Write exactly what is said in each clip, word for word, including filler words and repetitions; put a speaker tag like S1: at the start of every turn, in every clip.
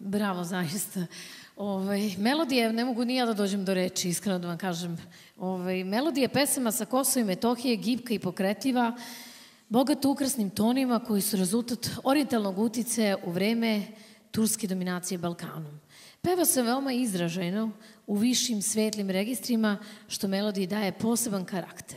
S1: Bravo, zaista. Melodije, ne mogu ni ja da dođem do reči, iskreno da vam kažem. Melodije pesama sa Kosova i Metohije, gibka i pokretljiva, bogato ukrasnim tonima koji su rezultat orijentalnog uticaja u vreme turske dominacije Balkanom. Peva se veoma izražajno u višim svetlim registrima, što melodiji daje poseban karakter.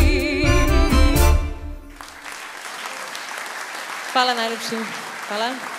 S2: Hvala najlepšim. Hvala.